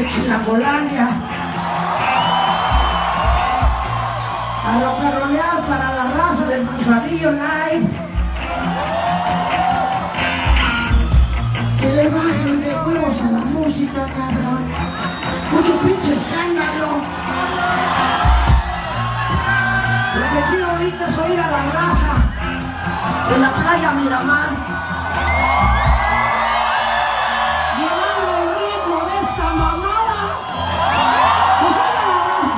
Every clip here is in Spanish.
de Chilangolandia. A lo que rolear para la raza del Manzanillo Live. Que le bajen de huevos a la música, cabrón. Mucho pinche escándalo. Lo que quiero ahorita es oír a la raza de la playa Miramar. Llevando el ritmo de esta mamada. Pues oiga la raza.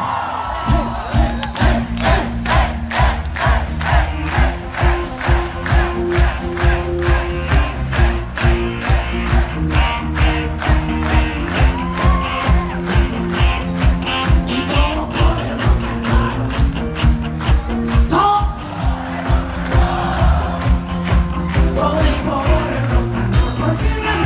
Y todo por el rock and roll. Todo es por el rock and roll. ¿Por qué no?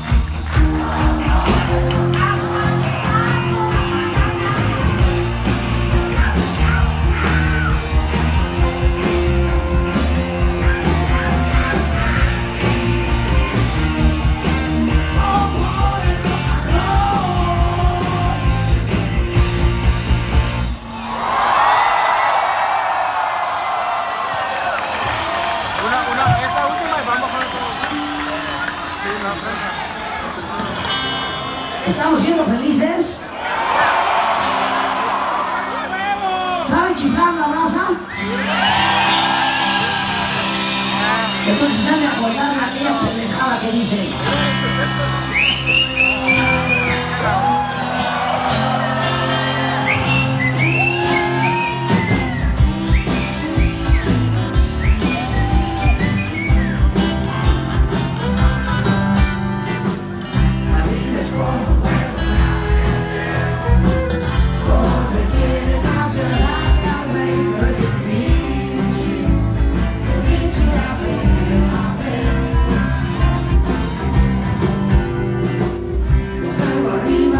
Esta última y vamos con ¿Estamos siendo felices? ¿Saben chiflar la raza? Entonces se me acordaron aquella pendejada que dice. La vida es como un juego, donde quieren hacer la reír, pero es difícil aprender a ver. Estando arriba,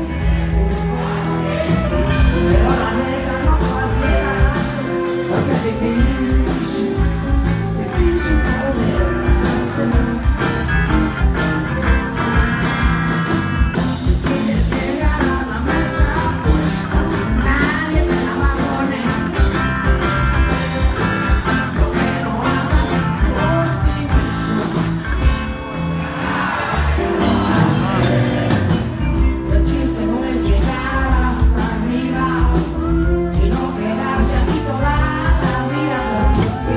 pero la neta no cualquiera hace, porque es difícil poder hacer. Quieres llegar a la mesa puesta, nadie te la va a poner. Lo que no hagas por ti mismo. El chiste no es llegar hasta arriba, sino quedarse aquí toda la vida, porque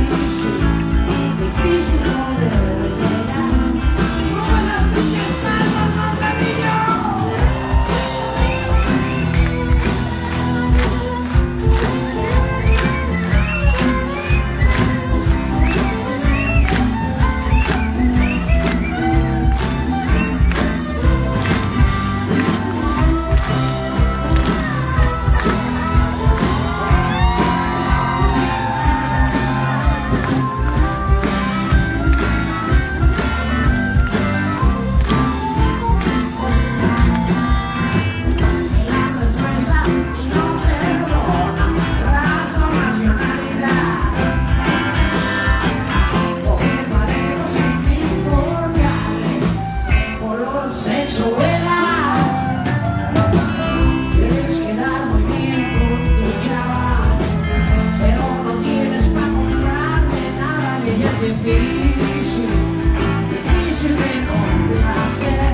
difícil poder llegar. Como las pinches palmas, Manzanillo. El hambre es gruesa y no perdona raza o nacionalidad. Coge parejo sin importarle color, sexo o edad. Quieres quedar muy bien con tu chava, pero no tienes para comprarle nada y ella es difícil de complacer.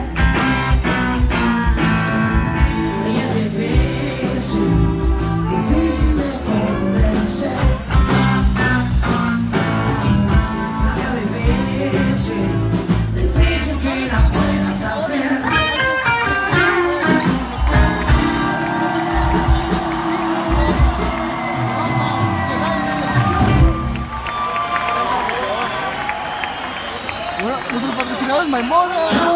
Ella es difícil de convencer. Difícil que la puedas hacer. nuestro patrocinador Maimonas.